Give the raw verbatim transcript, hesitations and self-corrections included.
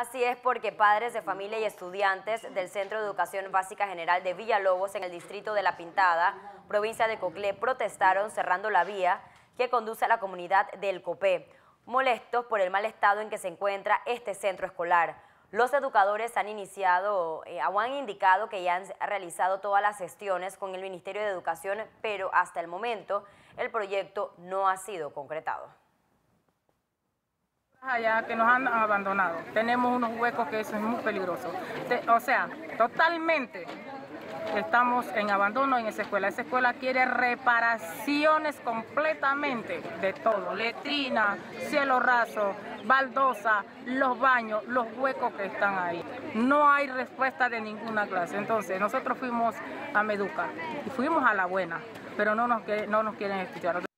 Así es, porque padres de familia y estudiantes del Centro de Educación Básica General de Villalobos, en el distrito de La Pintada, provincia de Coclé, protestaron cerrando la vía que conduce a la comunidad del Copé, molestos por el mal estado en que se encuentra este centro escolar. Los educadores han iniciado eh, o han indicado que ya han realizado todas las gestiones con el Ministerio de Educación, pero hasta el momento el proyecto no ha sido concretado. Allá que nos han abandonado, tenemos unos huecos que eso es muy peligroso, o sea, totalmente estamos en abandono en esa escuela. Esa escuela quiere reparaciones completamente de todo, letrina, cielo raso, baldosa, los baños, los huecos que están ahí. No hay respuesta de ninguna clase. Entonces nosotros fuimos a Meduca y fuimos a La Buena, pero no nos, no nos quieren escuchar.